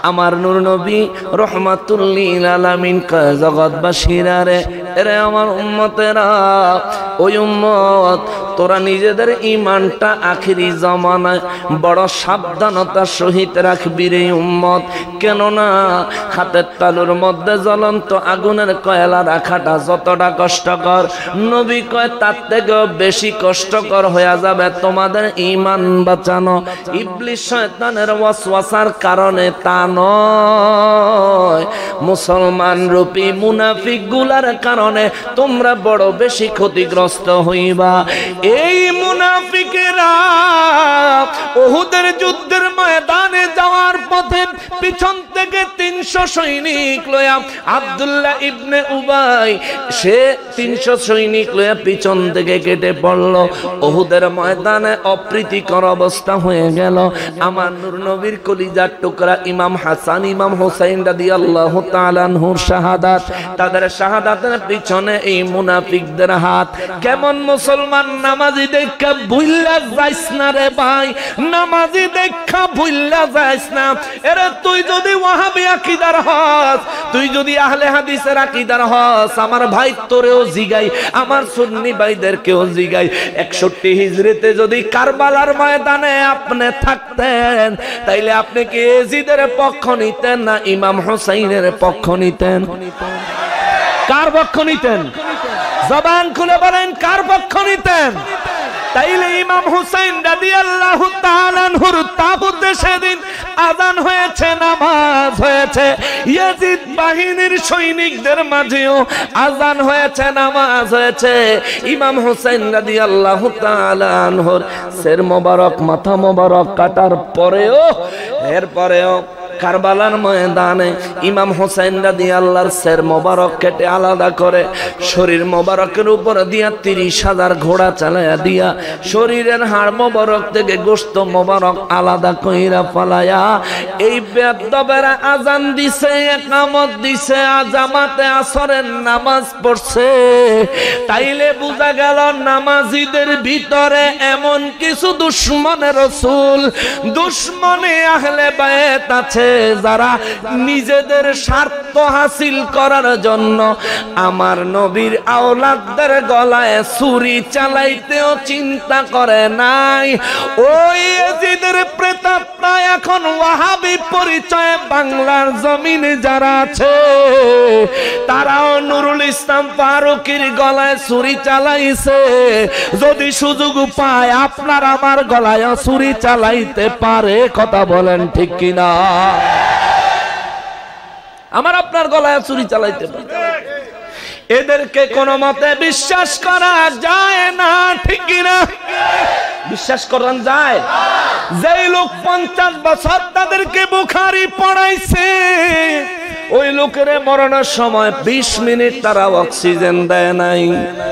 আমার নূর নবী রহমাতুল লিল আলামিন কয় জগৎবাসীরা রে, এরে আমার উম্মতেরা, ওই উম্মত তোরা নিজেদের ঈমানটা আখিরি জামানায় বড় সাবধানতার সহিত রাখবি রে উম্মত। কেননা হাতের তালুর মধ্যে জ্বলন্ত আগুনের কয়লা রাখাটা যতটা কষ্টকর, নবী কয় তার থেকেও বেশি কষ্টকর হয়ে যাবে তোমাদের ঈমান বাঁচানো। ইবলিস শয়তানের ওয়াসওয়াসার কারণে তা নয়, মুসলমান রূপী মুনাফিক গুলার কারণে তোমরা বড় বেশি ক্ষতিগ্রস্ত হইবা। এই মুনাফিকেরা উহুদের যুদ্ধের ময়দানে যাওয়ার পথে পিছন থেকে 300 সৈনিক লয়া আব্দুল্লাহ ইবনে উবাই, সে 300 সৈনিক লয়া পিছন থেকে কেটে পড়ল। উহুদের ময়দানে অপ্রীতিকর অবস্থা হয়ে গেল। আমার নূর নবীর কলিজার টুকরা ইমাম হাসান ইমাম হুসাইন রাদিয়াল্লাহু তাআলা আনহুর শাহাদাত, তাদের শাহাদাতের পিছনে এই মুনাফিকদের হাত। কেমন মুসলমান নামাজি দেখা ভুইল্লা যাইস না রে ভাই, নামাজি দেখা ভুইল্লা যাইস না। এরে তুই যদি ওয়াহাবি আকীদার হস, তুই যদি আহলে হাদিসের আকীদার হস, আমার ভাই তোরেও জিগাই, আমার সুন্নি ভাইদেরকেও জিগাই, 61 হিজরিতে যদি কারবালার ময়দানে আপনি থাকতেন, তাইলে আপনি কি ইয়াজিদের পক্ষ নিতেন না ইমাম হুসাইনের পক্ষ নিতেন? কার পক্ষ নিতেন? জবান খুলে বলেন, কার পক্ষ নিতেন? তাইলে ইমাম হুসাইন রাদিয়াল্লাহু তাআলা আনহুর তাবুতে সেদিন আযান হয়েছে, নামাজ হয়েছে। ইয়াজিদ বাহিনীর সৈনিকদের মাঝেও আযান হয়েছে, নামাজ হয়েছে। ইমাম হুসাইন রাদিয়াল্লাহু তাআলা আনহুর সির মোবারক, মাথা মোবারক কাটার পরেও, এরপরেও কারবালার ময়দানে ইমাম হুসাইন রাদিয়াল্লাহর সির মোবারক কেটে আলাদা করে শরীর মোবারকের উপর দিয়া 30,000 ঘোড়া চালায়া দিয়া শরীরের হাড় মোবারক থেকে গোশত মোবারক আলাদা কইরা ফালায়া এই বেদবেরা আজান দিছে, ইকামত দিছে, জামাতে আসরের নামাজ পড়ছে। তাইলে বুঝা গেল নামাজীদের ভিতরে এমন কিছু দুশমনে রাসূল, দুশমনে আহলে বায়াত আছে যারা নিজেদের স্বার্থ হাসিল করার জন্য আমার নবীর আওলাদদের গলায় ছুরি চালাইতেও চিন্তা করে নাই। ওই ইয়াজিদের প্রেতাত্মা এখন ওয়াহাবি পরিচয়ে বাংলার জমিনে যারা আছে, তারাও নুরুল ইসলাম ফারুকীর গলায় ছুরি চালাইছে। যদি সুযোগ পায় আপনার আমার গলায় ছুরি চালাইতে পারে, কথা বলেন ঠিক কিনা? আমার আপনার গলায় ছুরি চালাইতে পারে। এদেরকে কোনো মতে বিশ্বাস করা যায় না, ঠিক কিনা? বিশ্বাস করা যায়? যেই লোক 50 বছর তাদেরকে বুখারী পড়াইছে, ওই লোকের মরণের সময় 20 মিনিট তারা অক্সিজেন দেয় নাই।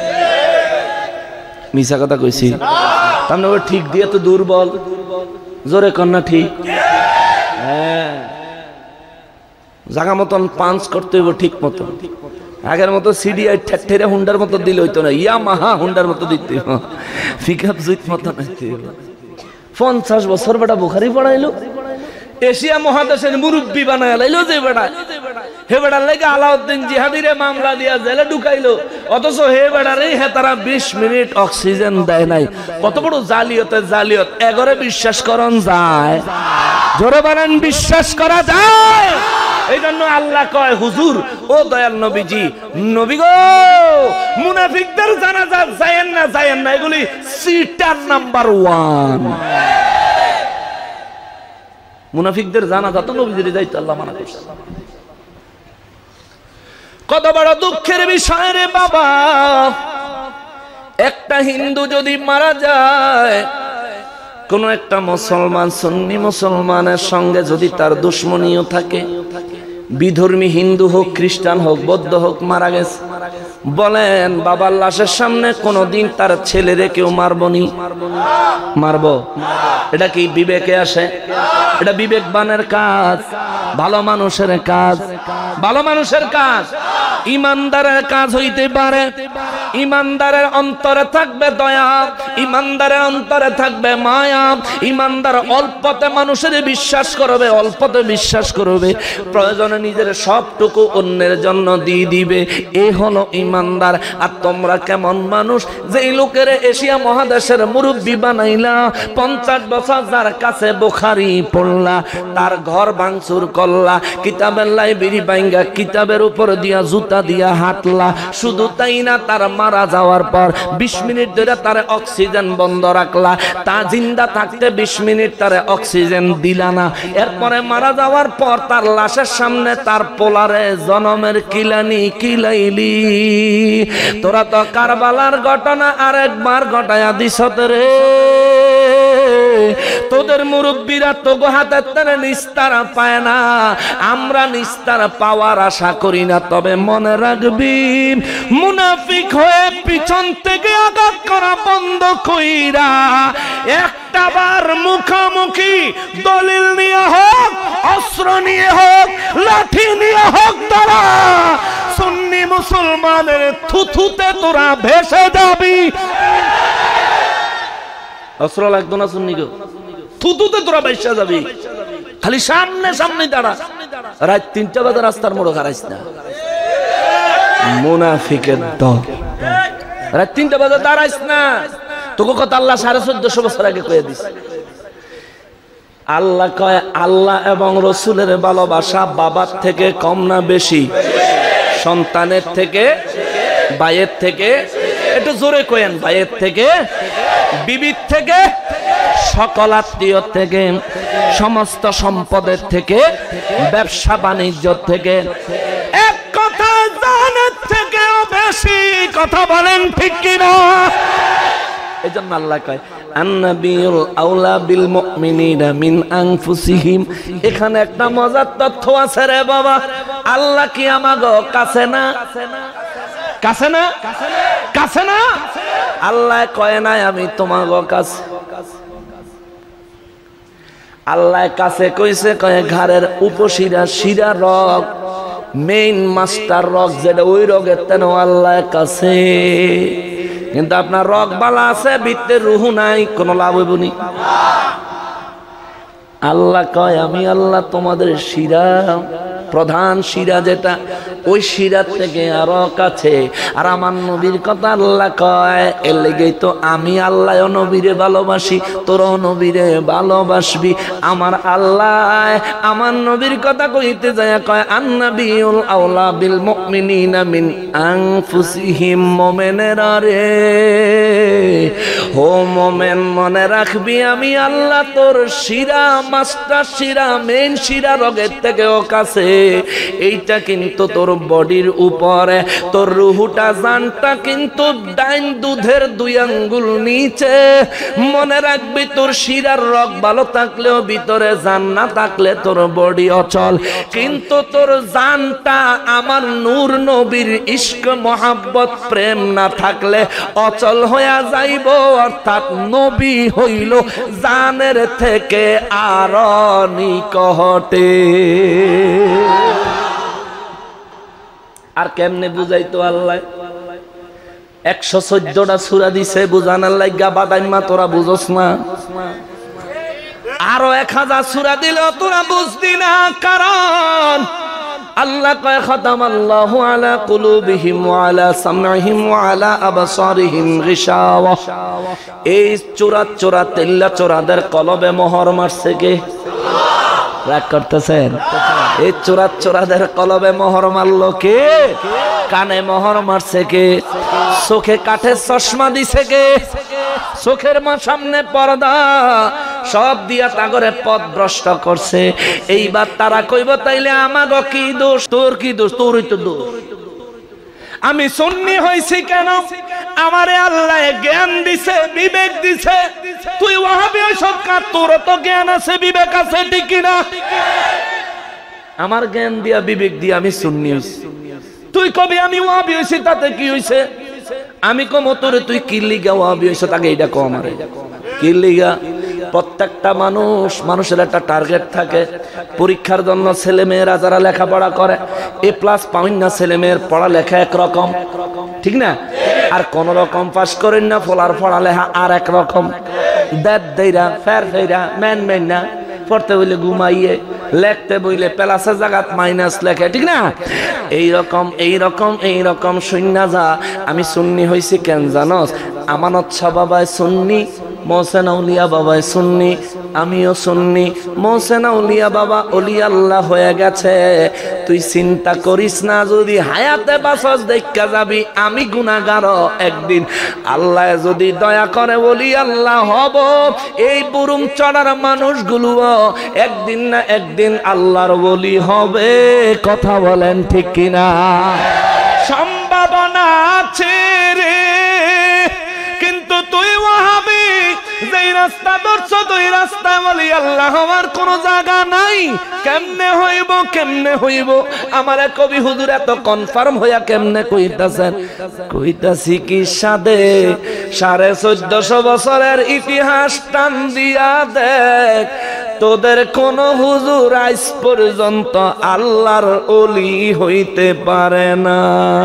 মিছা কথা কইছি? তার মানে ঠিক দিয়ে তো দুর্বল। জোরে কন্যা ঠিক? হ্যাঁ, জায়গা মতন পাঞ্চ করতে হইব ঠিক মতো। আগের মতো সিডিআই ঠেঠেরে হুন্ডার মতো দিলে হইতো না, ইয়ামাহা হুন্ডার মতো দিতে হইব, পিকআপ জুত মতো নিতে হইব। 50 বছর বেটা বুখারী পড়াইলো, এশিয়া মহাদেশের মুরব্বী বানায় লাইলো যে বেটা, হে বেটার লেগে আলাউদ্দিন জিহাদিরে মামলা দিয়া জেলে ঢুকাইলো, অথচ হে বেটারে তারা 20 মিনিট অক্সিজেন দেয় নাই। কত বড় জালিয়াতের জালিয়াত! এগরে বিশ্বাস করন যায়? জোরে বলেন, বিশ্বাস করা যায়? এই জন্য আল্লাহ কয়, হুজুর ও দয়াল নবীজি, নবী গো, মুনাফিকদের জানাজা যায়েন না, যায়েন না, এগুলি সিটার নাম্বার 1। মুনাফিকদের জানাজা তো নবীজির যাইতে আল্লাহ মানা করছে। কত বড় দুঃখের বিষয় রে বাবা! একটা হিন্দু যদি মারা যায়, কোন একটা মুসলমান, সুন্নি মুসলমানের সঙ্গে যদি তার দুশ্মনীও থাকে, বিধর্মী হিন্দু হোক, খ্রিস্টান হোক, বৌদ্ধ হোক, মারা গেছে, বলেন বাবার লাশের সামনে কোনদিন তার ছেলেরে কেউ মারবনি? মারবো? এটা কি বিবেকে আসে? এটা বিবেকবানের কাজ, ভালো মানুষের কাজ, ভালো মানুষের কাজ। ইমানদারের কাজ হইতে পারে, ইমানদারের অন্তরে থাকবে দয়া, ইমানদারের অন্তরে থাকবে মায়া, ইমানদার অল্পতে মানুষের বিশ্বাস করবে, অল্পতে বিশ্বাস করবে, প্রয়োজনে নিজের সবটুকু অন্যের জন্য দিয়ে দিবে, এ হলো ইমানদার। আর তোমরা কেমন মানুষ, যেই লোকের এশিয়া মহাদেশের মুরব্বী বানাইলা, 50 বছর যার কাছে বুখারী পড়লা, তার ঘর ভাঙচুর করলা, কিতাবের লাইব্রেরি ভাঙ্গা কিতাবের উপর দিয়া জুতা দিয়া হাঁটলা, শুধু তাই না তার মারা যাওয়ার পর 20 মিনিট ধরে তার অক্সিজেন বন্ধ রাখলা, তা জিন্দা থাকতে 20 মিনিট তার অক্সিজেন দিলা না, এরপরে মারা যাওয়ার পর তার লাশের সামনে তার পোলারে জনমের কিলানি কিলাইলি। তোরা তো কারবালার ঘটনা আরেকবার ঘটায়া দিছত রে। তোদের মুরব্বীরা তো হাতের তারে নিস্তারা পায় না, আমরা নিস্তারা পাওয়ার আশা করি না। তবে মনে রাখবি, মুনাফিক হয়ে পিছন থেকে আঘাত করা বন্ধ কইরা একটাবার মুখামুখি দলিল নিয়ে হোক, অস্ত্র নিয়ে হোক, লাঠি নিয়ে হোক, তারা সুন্নি মুসলমানের থুথুতে তোরা ভেসে যাবি। অস্ত্র লাগতো না সুন্নি গো, থুতুতে তোরা ভেসে যাবি। খালি সামনে সামনে দাঁড়া, রাত 3টা বাজে রাস্তার মোড়ে হারাইস না। মুনাফিকের দল, রাত 3টা বাজে দাঁড়াইস না। তোকে কথা আল্লাহ 1450 বছর আগে কয়ে দিস। আল্লাহ কয়, আল্লাহ এবং রসুলের ভালোবাসা বাবার থেকে কম না বেশি? সন্তানের থেকে, ভাইয়ের থেকে, একটু জোরে কয়েন, ভাইয়ের থেকে, বিবির থেকে, সকল আত্মীয় থেকে, সমস্ত সম্পদের থেকে, ব্যবসা বাণিজ্য থেকে, এক কথা জানের থেকেও বেশি। কথা বলেন ঠিক কিনা? এই জন্য আল্লাহ কয়, আন্নাবিউল আউলা বিল মুমিনিনা মিন আনফুসিহিম। এখানে একটা মজার তথ্য আছে রে বাবা। আল্লাহ কি আমাগো কাছে না? কাছে না? কাছে না? আল্লাহ কয় নাই আমি তোমাগো কাছে। আল্লাহ কাছে কইছে, কয় ঘাড়ের উপশিরা, শিরা রগ, মেইন মাস্টার রগ যেটা, ওই রগের তেন আল্লাহ কাছে। কিন্তু আপনার রগ বালা আছে, ভিতরে রুহু নাই, কোনো লাভ হইব নি? আল্লাহ কয় আমি আল্লাহ তোমাদের শিরা, প্রধান শিরা যেটা, ওই শিরার থেকে আরো কাছে। আর আমার নবীর কথা আল্লাহ কয়, এর লেগেই তো আমি আল্লাহ নবীরে ভালোবাসি, তোরও নবীরে ভালোবাসবি। আমার আল্লাহ আমার নবীর কথা কইতে যায় কয়, আন্নাবিউল আউলা বিল মুমিনিনা মিন আনফুসিহিম। মোমেনেরা রে, ও মোমেন, মনে রাখবি আমি আল্লাহ তোর শিরা, মাস্টার শিরা, মেইন শিরা রগের থেকেও কাছে। এইটা কিন্তু তোর বডির উপরে, তোর রুহুটা, জানটা কিন্তু ডাইন দুধের 2 আঙ্গুল নিচে। মনে রাখবি, তোর শিরার রগ ভালো থাকলেও ভিতরে জান না থাকলে তোর বডি অচল। কিন্তু তোর জানটা আমার নূর নবীর ইশক মোহাব্বত প্রেম না থাকলে অচল হইয়া যাইব। অর্থাৎ নবী হইল জানের থেকে আরো নিকটে। আর কেমনে বুঝাইতো আল্লাহ? 114টা সূরা দিছে বুঝানোর লাগা, বাদাইমা তোরা বুঝস না? আরো 1000 সূরা দিল তোরা বুঝবি না। কারণ আল্লাহ কয়, খাতামাল্লাহু আলা কুলুবিহিম ওয়া আলা সামঈহিম ওয়া আলা আবসারিহিম গিশাওয়া। এই চোরা তেল্লা চোরাদের কলবে মোহর মারছে কে? রাগ করতেছেন? এই চোরাদের কলবে মোহর মারলো কে? কানে মোহর মারছে কে? চোখে কাঠের চশমা দিছে কে? চোখের সামনে পর্দা সব দিয়া তাগরে পথ ভ্রষ্ট করছে। এইবার তারা কইব, তাইলে আমাগো কি দোষ? তোর কি দোষ? তোরই তো দোষ। আমি সুন্নি হইছি কেন? আমারে আল্লাহ জ্ঞান দিছে, বিবেক দিছে। তুই ওয়াহাবি হইছ কার? তোর তো জ্ঞান আছে, বিবেক আছে, ঠিক না? আমার জ্ঞান দিয়া, বিবেক দিয়া আমি সুন্নি হইছি। তুই কবি আমি ওয়াহাবি হইছি, তাতে কি হইছে? আমি কম তোরে তুই কি লিগা ওয়াহাবি হইছ, তাকে এইটা কম। আমারে কি লিগা? প্রত্যেকটা মানুষের একটা টার্গেট থাকে। পরীক্ষার জন্য ছেলে মেয়েরা যারা লেখাপড়া করে A+ পাউন না, ছেলে মেয়ের পড়ালেখা একরকম, ঠিক না? আর কোন রকম পাস করেন না, ফলার পড়ালেখা আর একরকম। দেড় দেইরা ফের ফেরা মেন মেন না, পড়তে বইলে ঘুমাইয়ে, লেখতে বইলে প্লাসের জায়গাত মাইনাস লেখে, ঠিক না? এইরকম শূন্য যা। আমি সুন্নি হইছি কেন জানোস? আমানত শাহ বাবায় সুন্নি, মোহসেন আউলিয়া বাবায় সুন্নি, আমিও সুন্নি। মোহসেন আউলিয়া বাবা ওলি আল্লাহ হয়ে গেছে। তুই চিন্তা করিস না, যদি হায়াতে বাঁচস দেখা যাবি আমি গুনাহগার। একদিন আল্লাহ যদি দয়া করে ওলি আল্লাহ হব, এই বুরুম চড়ার মানুষগুলো একদিন না একদিন আল্লাহর ওলি হবে। কথা বলেন ঠিক কিনা? সম্ভাবনা আছে রে, কিন্তু তুই ওয়াহাবি যেই রাস্তা ধরছ, তুই রাস্তা বলি আল্লাহ আমার কোন জায়গা নাই। কেমনে হইব? আমার কবি হুজুর এত কনফার্ম হইয়া কেমনে কইতাছেন? কইতাছি কি সাদে 1450 বছরের ইতিহাস টান দিয়া দেখ, তোদের কোন হুজুর আজ পর্যন্ত আল্লাহর ওলি হইতে পারে না।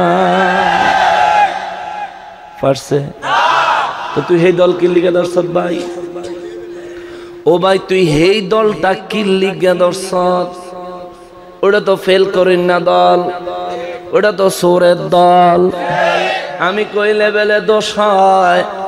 পারছে? তো তুই এই দল কি লিগে ধরছ ভাই? ও ভাই, তুই এই দলটা কি লিগে ধরছ? ওটা তো ফেল করেন না দল, ওটা তো সোরের দল। আমি কই লেভেলে দোষ হয়